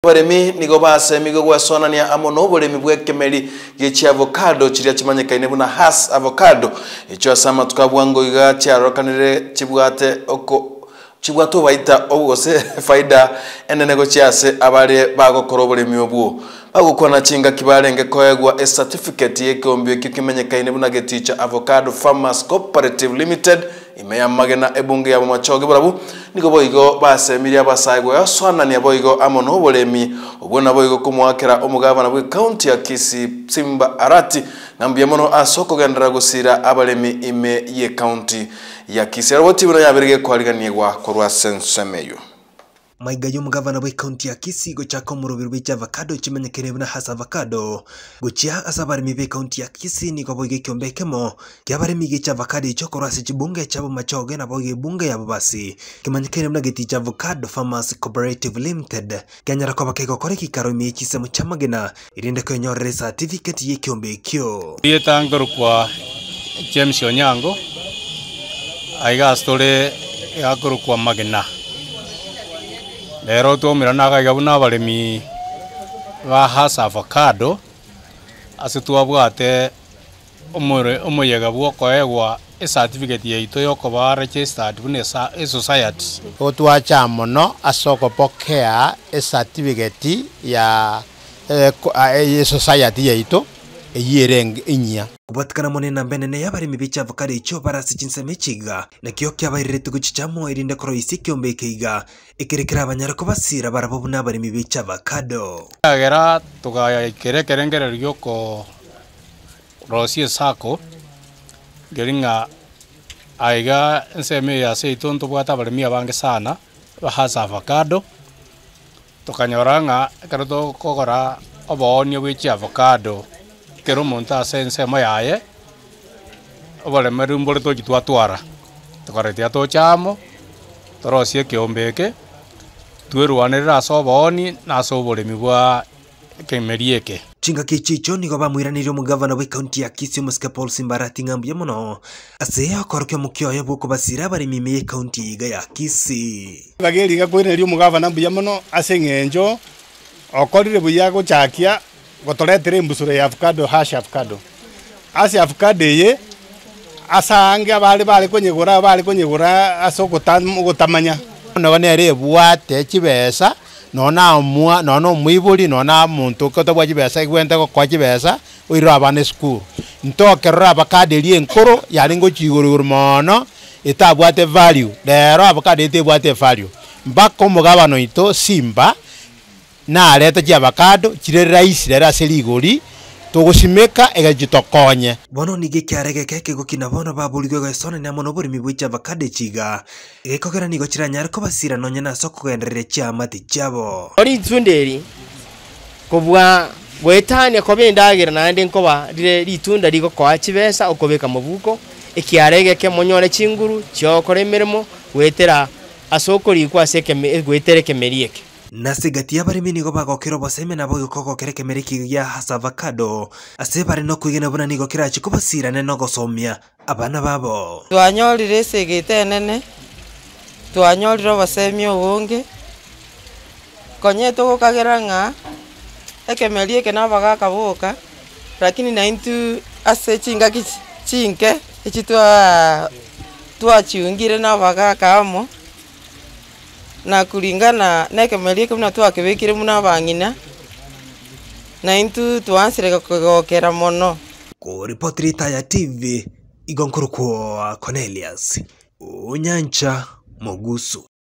baremi nigo base migo gwasonania amono buremi bwekemeri gichi avocado chiria chimanyekaine buna has avocado icho asama tukabwango iga chiarokanire chibwate oko chibwato baita obose faida enenego chiase abare bagokora buremi obwo bagukona chinga kibarenge koegwa a certificate yekombye kikimenyekaine buna geticha Avocado Farmers Cooperative Limited imeyamagena ebunge yabo machoge burabu niko boigo basemiria basaygo yaswanania boigo amono buremi obona boigo kumwakira omugabana bwe county ya Kisii Simba Arati nambye mono asoko gendera gusira abalemi ime ye county ya Kisii roboti bino yabirige kwariganirwa korwa sensemeyo Maigayo mugavana bwe county ya Kisii gochako murubiro bwe avocado chimenyekene buna has avocado gochia asabarimi bwe county ya Kisii niko boige kyombekemo kyabarimi gicha avocado ichokora sichibunge chabo machoge na boige bunge yabo basi kimenyekene buna geticha Avocado Farmers Cooperative Limited kanyara kwa bakego kore kikaro miechise muchamagena irinde konyorere certificate yekyombekyo yetangoro kwa James Onyango aiga story yakoro kwa magena lero tumira nagaiga buna baremi ba has avocado asitwabwate umuyega bwo koegwa a certificate yeito yoko ba registered bune society otwacha mono asoko pokea a certificate ya society yeito eyireng inya kubatikana monena mbenene yabarimi bicha avocado icho barasi chinsemechiga nakyo kyabairire tuguchichamo irinde koro isikyombekiga ikirekera abanyarako basira barabo n'abarimi bicha avocado agera tugaikerekerengere ryoko rosie sako geringa aiga nseme ya seitonto bwata barimi abange sana bahasa avocado tukanyoranga karoto kokora obonyo bicha avocado kero monta sense mayaye obale merumbole to kitwatwara tukaretia to chamo torosie kiombeke twerwanira soboni na sobole mibwa kemerieke chinga kichicho nigo bamwiranire mugavana we county ya Kisii Muske Paul Simba Arati ngambye muno ase akorokyo mukyoyo bwo kubasira bari mimi county iga ya Kisii bageri gakwiririo mugavana mbuya muno ase ngenjo okorire buya gochakia gotoretere mbusure ya avocado hash avocado ase avocado ye asange bali konyegura asoko gutamanya none ari bwate chibesa nona mwibuli nona muntu kotabwa chibesa gwente kwa chibesa oiro abane school ntokerora avocado eri enkoro yari ngo chiguru mono itabwate value lero avocado itebwate value mbako mugabano ito Simba na leta chi avocado chire raisi lera seligori tugushimeka egajitokonye bono nige kyarege keke gukina bono babuligo gasone na mono buri mibwicha avocado chiga egekogera nigo chiranyara ko basira nonye na soko genderere chamati chabo ori tunderi kobwa gwetania kobindagira nande nkoba rire ritunda rigo kwa chibesa okobeka mubuko ekyarege ke monyore chinguru cyokore mirimo wetera asoko rikwa seke gwetere kemerieke nasigati yabarimi nigo bagokero boseme nabo yukoko kereke meriki ya has avocado ase bare no kwigena buna nigo kirachi kubasirane no gosomia abana babo twanyorire segete nene twanyorire bosemi obonge konyeto gokagera nga ekemerie ke nabaga kaboka lakini na intu ase chinga chinke ichitwa chiungire nabaga kamo na kulingana nekemerie kumna twakebekire muna bangina na intu twansire kugokera mono ko reporteri Taya TV igonkuru kwa Cornelius Onyancha Mogusu.